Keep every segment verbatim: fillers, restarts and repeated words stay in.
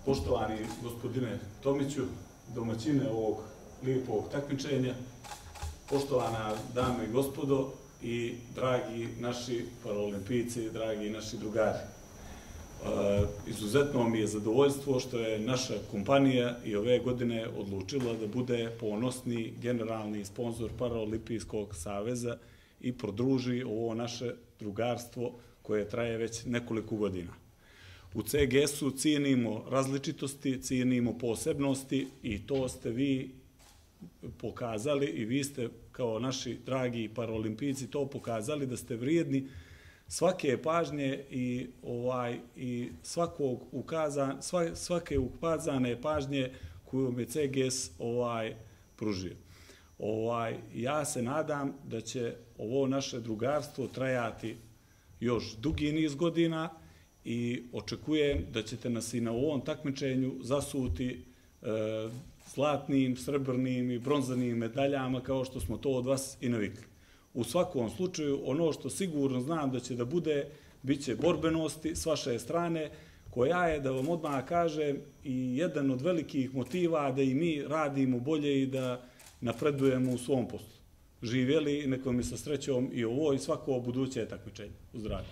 Poštovani gospodine Tomiću, domaćine ovog lijepog takmičenja, poštovana dame i gospodo i dragi naši paraolimpijci, dragi naši drugari. Izuzetno mi je zadovoljstvo što je naša kompanija i ove godine odlučila da bude ponosni generalni sponsor Paraolimpijskog saveza i prodruži ovo naše drugarstvo koje traje već nekoliko godina. U C G S-u cijenimo različitosti, cijenimo posebnosti i to ste vi pokazali i vi ste kao naši dragi paraolimpijci to pokazali da ste vrijedni svake pažnje i ovaj i svakog ukazan svake ukazane pažnje koju je C G S ovaj pružio. Ovaj ja se nadam da će ovo naše drugarstvo trajati još dugi niz godina i očekujem da ćete nas i na ovom takmičenju zasuti zlatnim, srebrnim i bronzanim medaljama kao što smo to od vas i navikli. U svakom slučaju, ono što sigurno znam da će da bude, bit će borbenosti s vaše strane, koja je, da vam odmah kažem, i jedan od velikih motiva da i mi radimo bolje i da napredujemo u svom poslu. Živjeli, neko mi sa srećom i ovo i svako buduće takmičenje. U zdravlju.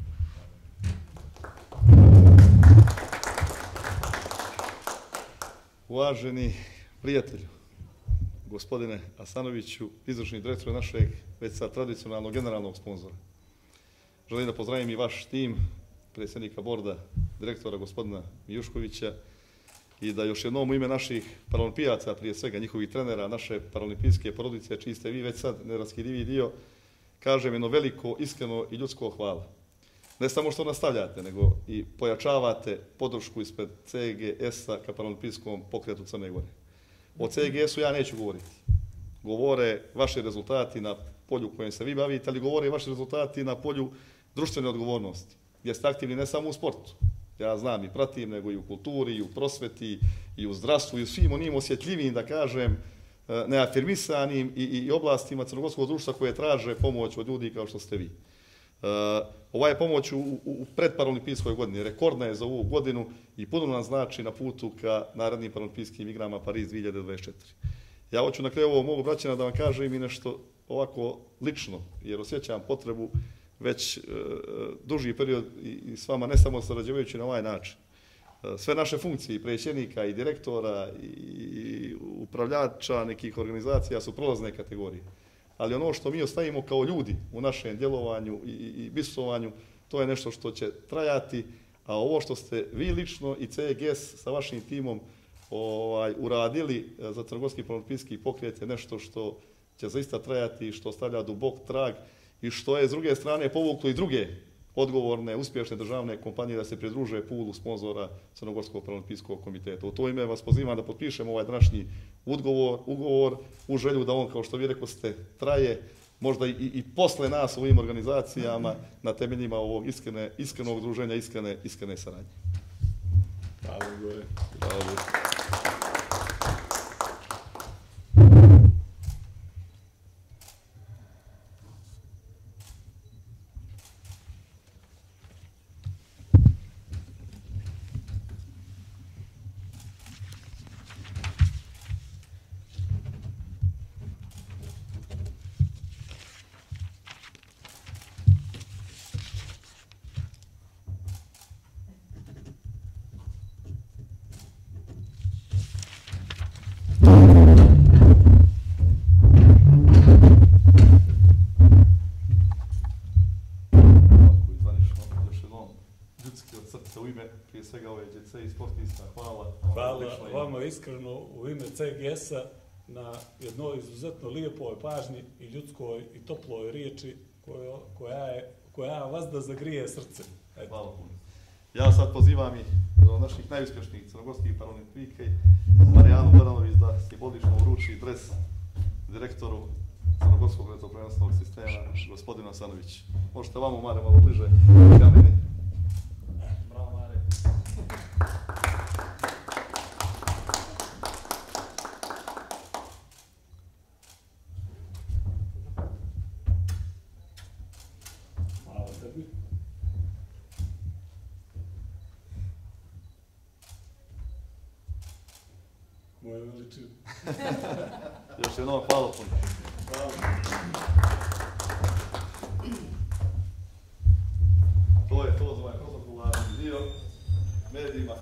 Uvaženi prijatelju, gospodine Asanoviću, izvršni direktor našeg već sad tradicionalnog generalnog sponzora. Želim da pozdravim i vaš tim, predsjednika borda, direktora gospodina Mijuškovića i da još jednom u ime naših paraolimpijaca, prije svega njihovih trenera, naše paraolimpijske porodice, čiji ste vi već sad neraskidivi dio, kažem jedno veliko, iskreno i ljudsko hvala. Ne samo što nastavljate, nego i pojačavate podršku ispred C G S-a ka paraolimpijskom pokretu Crne Gore. O C G S-u ja neću govoriti. Govore vaši rezultati na polju kojem se vi bavite, ali govore i vaši rezultati na polju društvene odgovornosti, gdje ste aktivni ne samo u sportu. Ja znam i pratim, nego i u kulturi, i u prosveti, i u zdravstvu, i u svim onim osjetljivim, da kažem, neafirmisanim i oblastima crnogorskog društva koje traže pomoć od ljudi kao što ste vi. Ova je pomoć u predparaolimpijskoj godini, rekordna je za ovu godinu i puno nam znači na putu ka narednim paraolimpijskim igrama Pariz dve hiljade dvadeset četiri. Ja hoću na kraju ovog mog obraćanja da vam kažem i nešto ovako lično, jer osjećam potrebu već duži period i s vama ne samo sarađujući na ovaj način. Sve naše funkcije, i predsjednika, i direktora, i upravljača nekih organizacija su prolazne kategorije. Ali ono što mi ostavimo kao ljudi u našem djelovanju i bistrovanju, to je nešto što će trajati, a ovo što ste vi lično i C G S sa vašim timom uradili za crnogorski paraolimpijski pokret je nešto što će zaista trajati i što ostavlja dubok trag i što je s druge strane povuklo i druge odgovorne, uspješne državne kompanije da se pridruže pulu sponzora Crnogorskog paraolimpijskog komiteta. U to ime vas pozivam da potpišemo ovaj današnji ugovor u želju da on, kao što vi rekao ste, traje možda i posle nas u ovim organizacijama na temeljima ovog iskrenog druženja, iskrene saradnje. Hvala gore. Hvala gore. U ime, prije svega ove G C i sportista, hvala. Hvala vama iskreno u ime C G S-a na jednoj izuzetno lijepoj pažnji i ljudskoj i toploj riječi koja vas da zagrije srce. Hvala puno. Ja sad pozivam i od naših najuspješnijih crnogorskih paraolimpijka Marijanu Baranović da simbolično uruči dres direktoru Crnogorskog retroprvenstvenog sistema, gospodinu Asanoviću. Možete vamo, Mare, malo bliže ka meni. Moja veličina. Još jednom hvala puno. Hvala. To je to za ovaj protokolarni dio medijima.